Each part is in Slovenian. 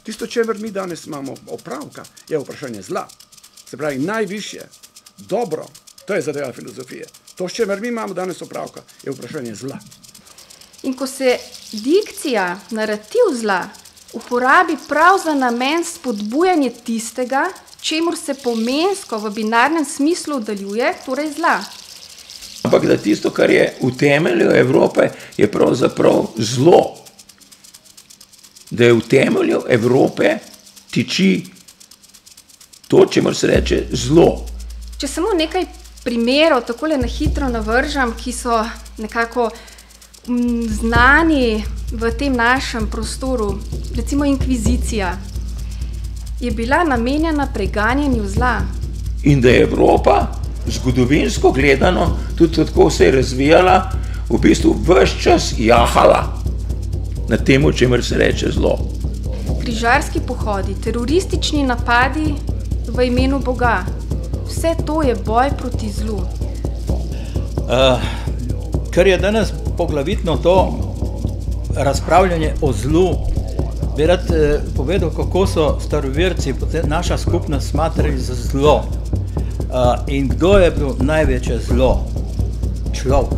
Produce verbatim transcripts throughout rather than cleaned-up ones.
Tisto, čemer mi danes imamo opravka, je vprašanje zla. Se pravi, najvišje, dobro, to je zadeva filozofije. To, s čemer mi imamo danes opravka, je vprašanje zla. In ko se dikcija, narativ zla, uporabi prav za namen spodbujanje tistega, čemur se pomensko v binarnem smislu oddaljuje, torej zla. Ampak da tisto, kar je v temelju Evrope, je pravzaprav zlo. Da je v temelju Evrope tiči to, čemur se reče zlo. Če samo nekaj primerov takole na hitro navržam, ki so nekako m, znani v tem našem prostoru, recimo inkvizicija, je bila namenjena preganjanju zla. In da je Evropa, zgodovinsko gledano, tudi tako se je razvijala, v bistvu ves čas jahala na temu, čemer se reče zlo. Križarski pohodi, teroristični napadi v imenu Boga, vse to je boj proti zlu. Uh, kar je danes poglavitno to razpravljanje o zlu, bi rad eh, povedal, kako so staroverci, naša skupnost smatrali za zlo. Uh, in kdo je bil največje zlo? Človek.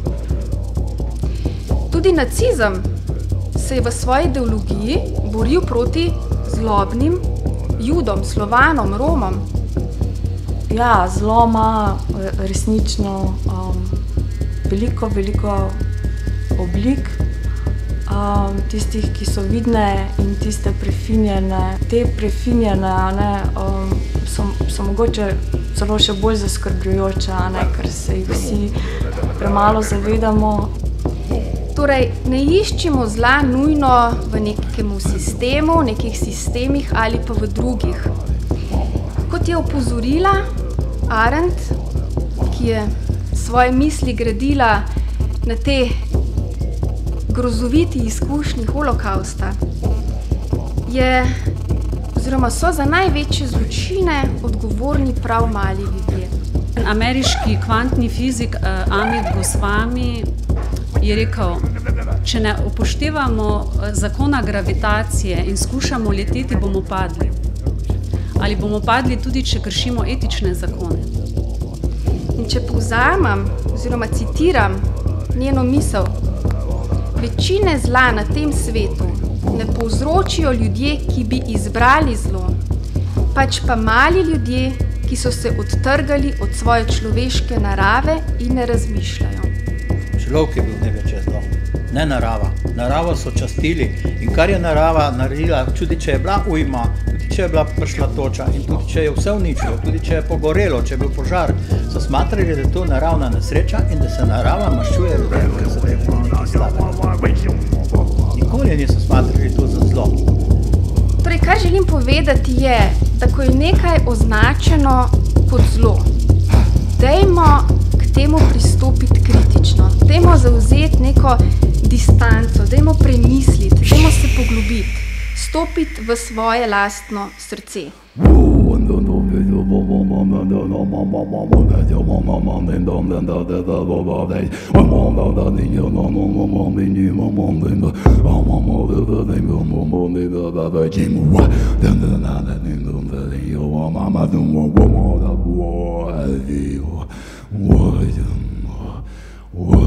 Tudi nacizem se je v svoji ideologiji boril proti zlobnim Judom, Slovanom, Romom. Ja, zlo ima resnično um, veliko, veliko oblik, um, tistih, ki so vidne in tiste prefinjene. Te prefinjene ne, um, so, so mogoče celo še bolj zaskrbljujoče, ne, ker se jih vsi premalo zavedamo. Torej, ne iščimo zla nujno v nekemu sistemu, nekih sistemih ali pa v drugih. Kot je opozorila Arendt, ki je svoje misli gradila na te grozoviti izkušnji holokausta, je, oziroma so za največje zločine odgovorni prav mali ljudje. Ameriški kvantni fizik Amit Goswami je rekel, če ne upoštevamo zakona gravitacije in skušamo leteti, bomo padli. Ali bomo padli tudi, če kršimo etične zakone. In če povzamem, oziroma citiram njeno misel, večine zla na tem svetu ne povzročijo ljudje, ki bi izbrali zlo, pač pa mali ljudje, ki so se odtrgali od svoje človeške narave in ne razmišljajo. Človek je bil največje zlo, ne narava. Naravo so častili in kar je narava naredila, tudi če je bila ujma, tudi če je bila prišla toča in tudi če je vse uničilo, tudi če je pogorelo, če je bil požar, so smatrali, da je to naravna nesreča in da se narava maščuje ljudem, ker so rekli nekaj slabega. Nikoli niso smatrali to za zlo. Torej, kar želim povedati je, da ko je nekaj označeno kot zlo, dajmo k temu pristopiti kritično, dajmo zavzeti neko distanco, dajmo premisliti, dajmo se poglobiti, stopiti v svoje lastno srce. What